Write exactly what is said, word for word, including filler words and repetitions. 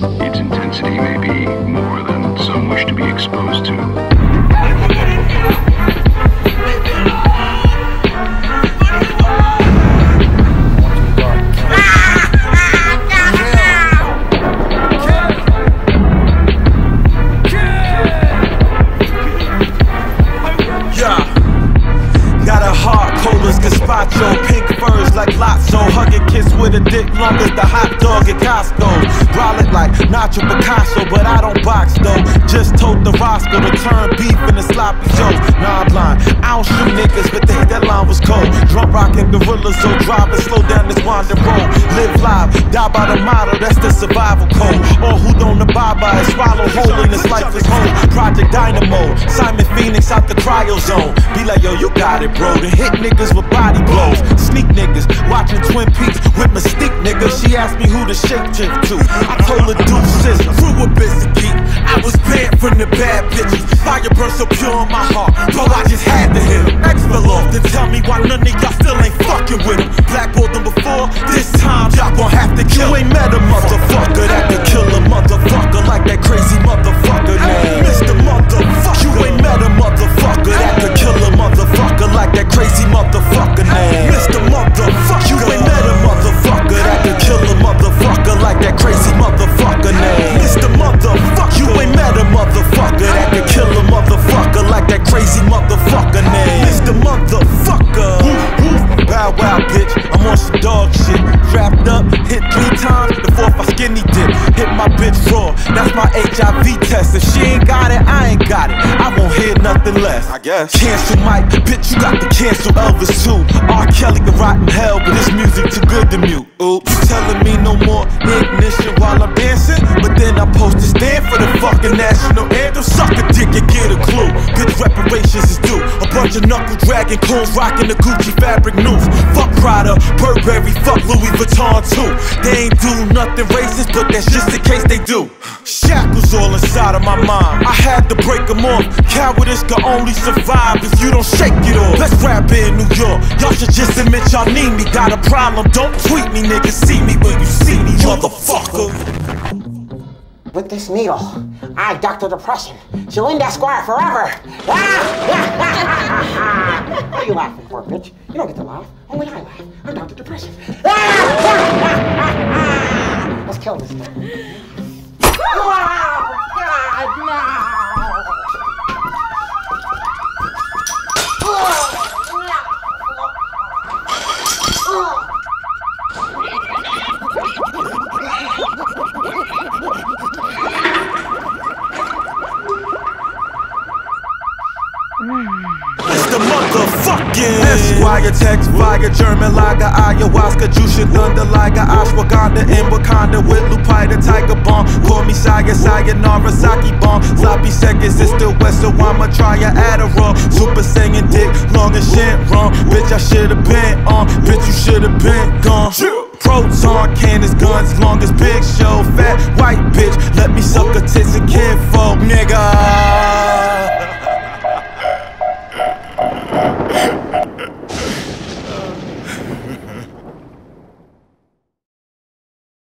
Its intensity may be more than some wish to be exposed to. Pink furs like Lotso, hug and kiss with a dick long as the hot dog at Costco. Brawl it like Nacho Picasso, but I don't box though. Just told the Roscoe to turn beef into sloppy joes. Nah, I'm blind, I don't shoot niggas, but the that line was cold. Drum rockin' gorillas, so drive and slow down this winding road. Live live, die by the motto, that's the survival code. Or who don't abide by it, swallow whole in this life is home. Project Dynamo, Simon Phoenix out the cryo zone. Be like, yo, you got it, bro. To hit niggas with body blows. Sneak niggas, watching Twin Peaks with Mystique nigga. She asked me who the shape chick to. I told her deuces, through a busy geek. I was banned from the bad bitches. Fire burn so pure in my heart, bro, I just had to hit him. X fell off, then tell me why none of y'all still ain't fucking with him. Blackballed them before, this time y'all gon' have to kill. You ain't met a motherfucker that could kill a motherfucker like that crazy motherfucker named Mister Motherfucker. You ain't met a motherfucker that could kill a motherfucker like that crazy motherfucker named Mister Motherfucker. You ain't met a motherfucker that could kill a motherfucker like that crazy motherfucker named Mister Motherfucker. You ain't met a motherfucker that could kill a motherfucker like that crazy motherfucker named Mister Motherfucker. Bow wow, bitch, I'm on some dog shit. Strapped up, hit three times, the fourth I skinny dip. Hit my bitch raw, that's my H I V test. If she ain't got it, I ain't got it. I won't hear nothing less, I guess. Cancel Mike, bitch, you got to cancel Elvis too. R. Kelly can rot in hell, but this music too good to mute. Oops, you telling me no more ignition while I'm dancing? But then I'm supposed to stand for the fucking national anthem. Suck a dick and get a clue. Bitch, reparations is due. A bunch of knuckle dragging clones rocking the Gucci fabric news. Fuck Prada, Burberry, fuck Louis Vuitton too. They ain't do nothing racist, but that's just in case they do. Shackles all inside of my mind, I had to break them off. Cowardice can only survive if you don't shake it off. Let's rap in New York, y'all should just admit y'all need me. Got a problem, don't tweet me, nigga. See me when you see me, motherfucker. With this needle, I Doctor Depression. She'll end that squire forever. What are you laughing for, bitch? You don't get to laugh. Only I laugh. I'm Doctor Depression. Let's kill this thing. Oh, God, no! It's the motherfucking Esquire, Tex, Fire, German Lager, Ayahuasca, Jusha, Thunder, Liger, Ashwagandha, in Wakanda with Lupita, Tiger Bomb. Call me Saya, Sayonara, Saki Bomb. Sloppy seconds, it's still West, so I'ma try a Adderall. Super Saiyan dick, long as shit wrong. Bitch, I should've been on. Bitch, you should've been gone. Proton cannons, guns, long as Big Show. Fat white bitch, let me suck her tits and kinfolk.